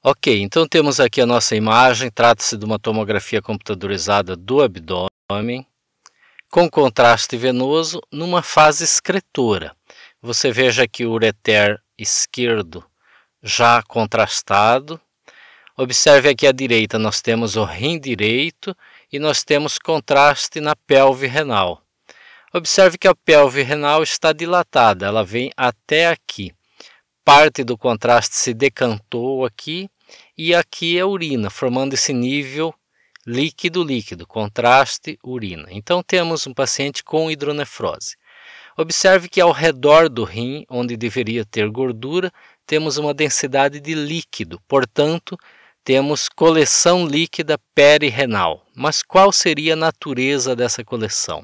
Ok, então temos aqui a nossa imagem, trata-se de uma tomografia computadorizada do abdômen, com contraste venoso numa fase excretora. Você veja aqui o ureter esquerdo já contrastado. Observe aqui à direita, nós temos o rim direito e nós temos contraste na pelve renal. Observe que a pelve renal está dilatada, ela vem até aqui. Parte do contraste se decantou aqui e aqui é urina, formando esse nível líquido-líquido, contraste urina. Então temos um paciente com hidronefrose. Observe que ao redor do rim, onde deveria ter gordura, temos uma densidade de líquido, portanto, temos coleção líquida perirenal. Mas qual seria a natureza dessa coleção?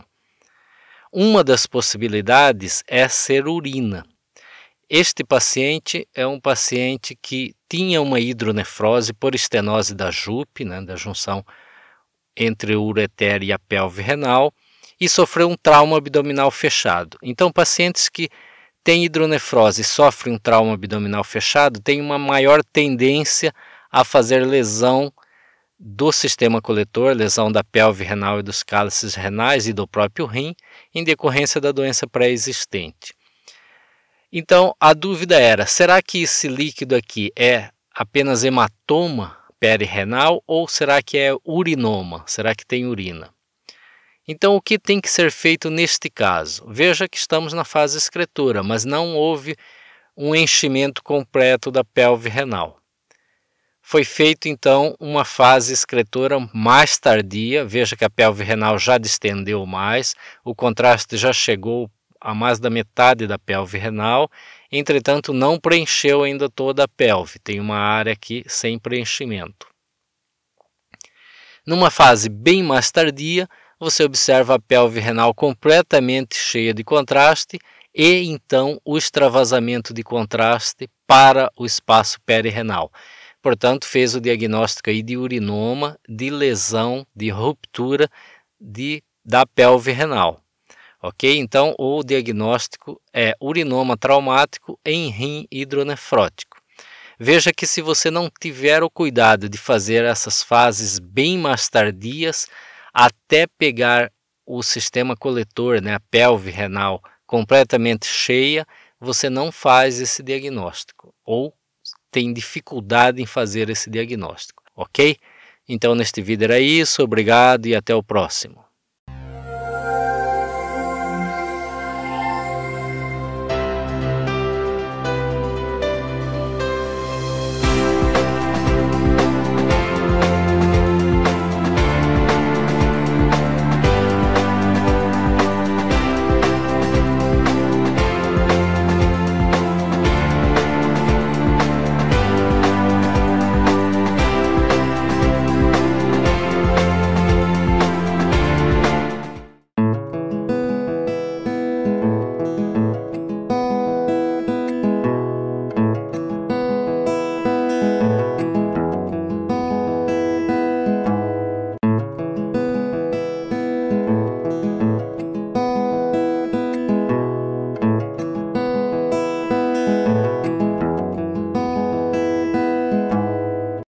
Uma das possibilidades é ser urina. Este paciente é um paciente que tinha uma hidronefrose por estenose da JUP, da junção entre o ureter e a pelve renal, e sofreu um trauma abdominal fechado. Então, pacientes que têm hidronefrose e sofrem um trauma abdominal fechado têm uma maior tendência a fazer lesão do sistema coletor, lesão da pelve renal e dos cálices renais e do próprio rim, em decorrência da doença pré-existente. Então, a dúvida era, será que esse líquido aqui é apenas hematoma perirenal ou será que é urinoma? Será que tem urina? Então, o que tem que ser feito neste caso? Veja que estamos na fase excretora, mas não houve um enchimento completo da pelve renal. Foi feito, então, uma fase excretora mais tardia. Veja que a pelve renal já distendeu mais, o contraste já chegou a mais da metade da pelve renal, entretanto não preencheu ainda toda a pelve, tem uma área aqui sem preenchimento. Numa fase bem mais tardia, você observa a pelve renal completamente cheia de contraste e então o extravasamento de contraste para o espaço perirenal. Portanto, fez o diagnóstico aí de urinoma, de lesão, de ruptura da pelve renal. Ok? Então, o diagnóstico é urinoma traumático em rim hidronefrótico. Veja que se você não tiver o cuidado de fazer essas fases bem mais tardias, até pegar o sistema coletor, a pelve renal completamente cheia, você não faz esse diagnóstico ou tem dificuldade em fazer esse diagnóstico, ok? Então, neste vídeo era isso, obrigado e até o próximo.